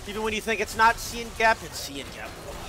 Even when you think it's not seeing gap, it's seeing gap.